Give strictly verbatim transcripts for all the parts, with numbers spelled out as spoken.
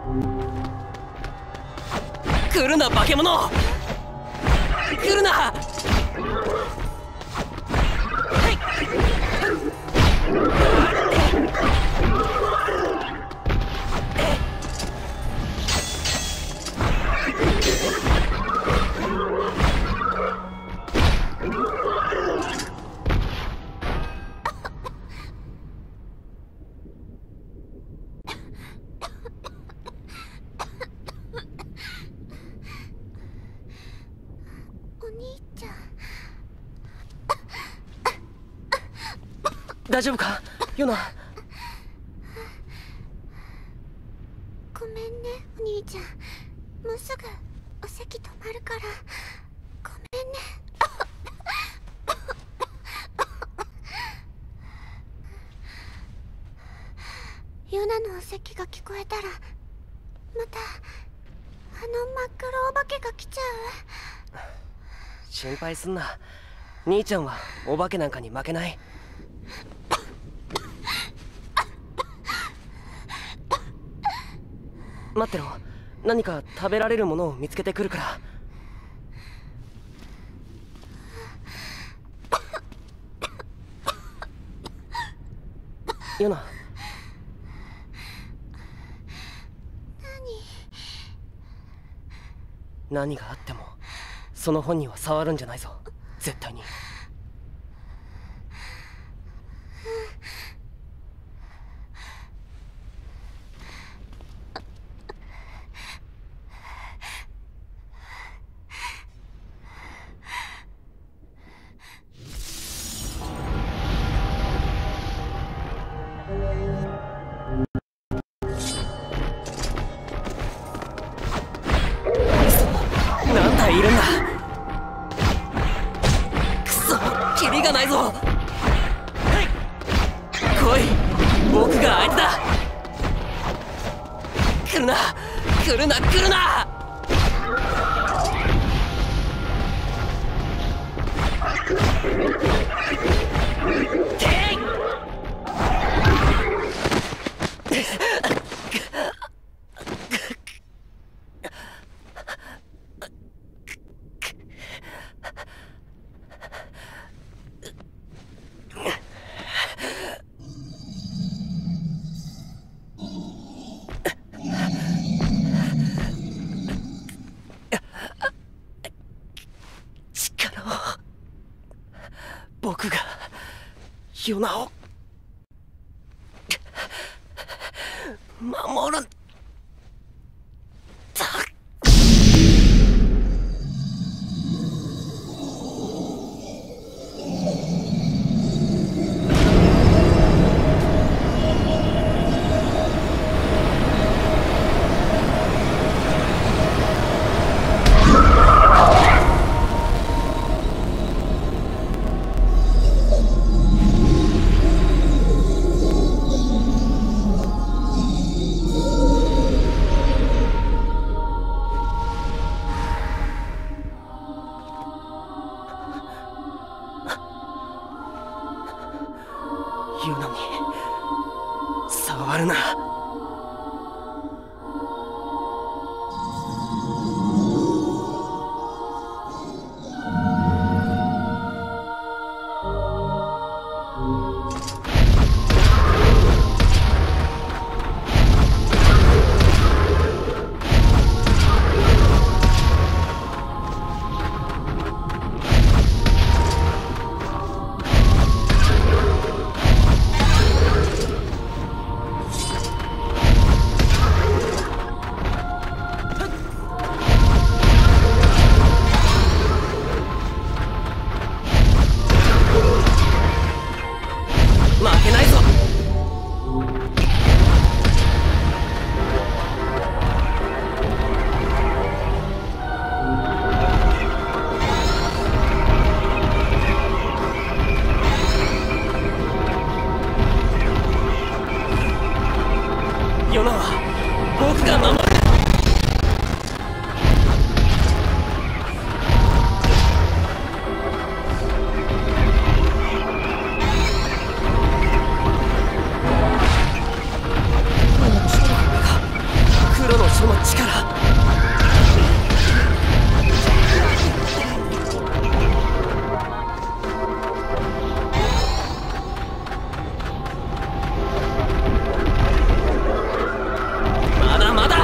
来るな化け物、来るな。大丈夫かヨナ。 ごめんねお兄ちゃん、もうすぐお席止まるからごめんね。ヨナのお席が聞こえたらまたあの真っ黒お化けが来ちゃう。 心配すんな、兄ちゃんはお化けなんかに負けない。待ってろ、何か食べられるものを見つけてくるから。ヨナ。何？何があってもその本には触るんじゃないぞ、絶対に。何体いるんだ。くそ、キリがないぞ。来い、僕が相手だ。来るな来るな来るな。てい力を、僕がヨナを守るんだ。 その力。まだまだ。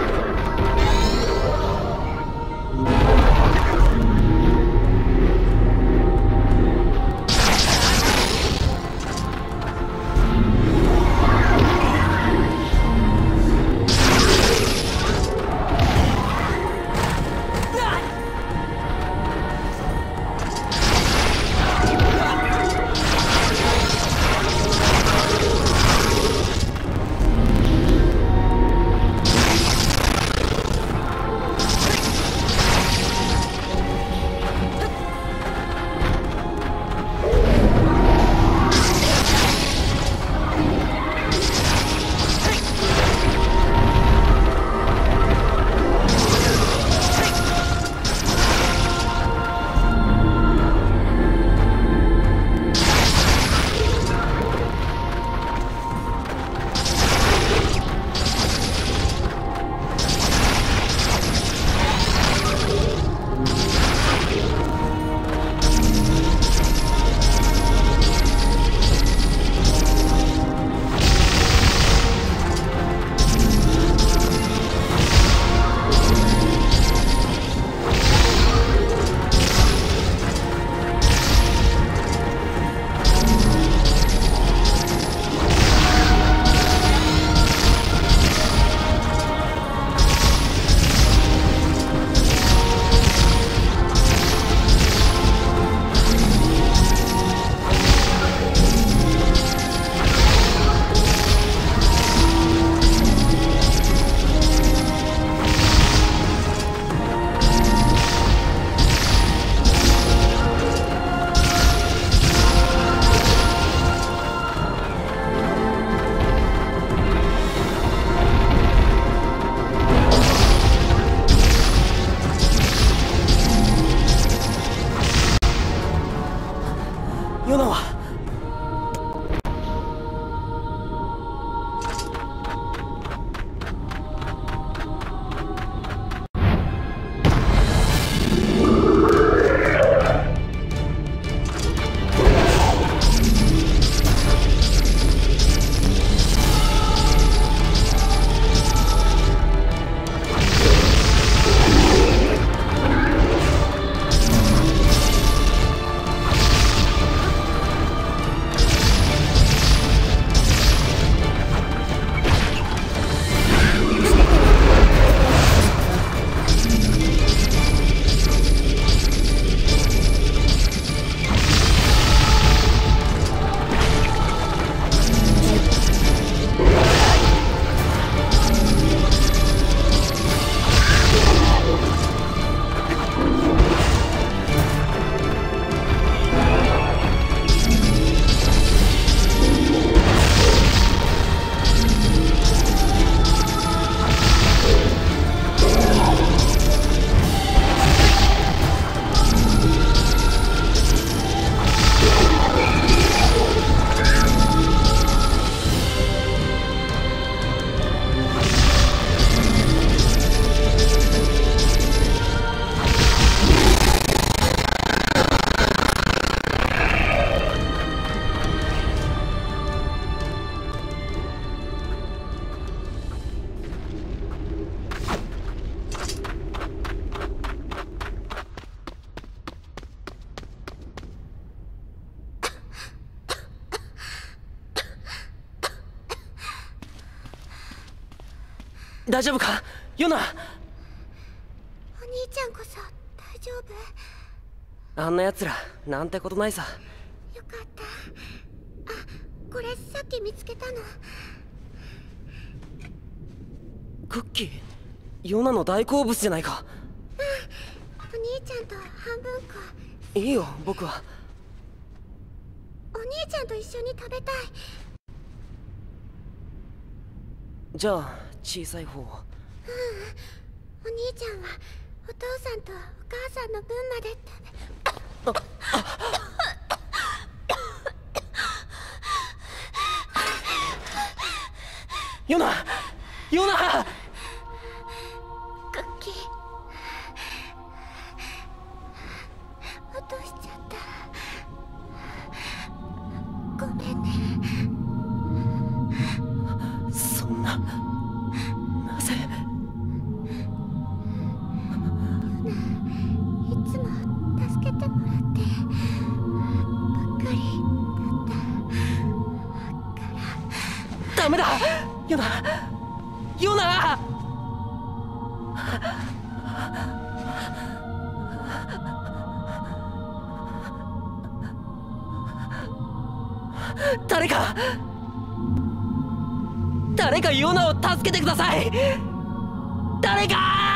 ヨナは大丈夫かヨナ。お兄ちゃんこそ大丈夫？ あんな奴らなんてことないさ。 よかった。あ、これさっき見つけたの。 クッキー、ヨナの大好物じゃないか。 うん、お兄ちゃんと半分こ。 いいよ、僕は。 お兄ちゃんと一緒に食べたい。 じゃあ小さい方を。 うん、お兄ちゃんはお父さんとお母さんの分まで食べ。 ヨナ、ヨナ。 ダメだ。ヨナヨナ誰か誰かヨナを助けてください。誰か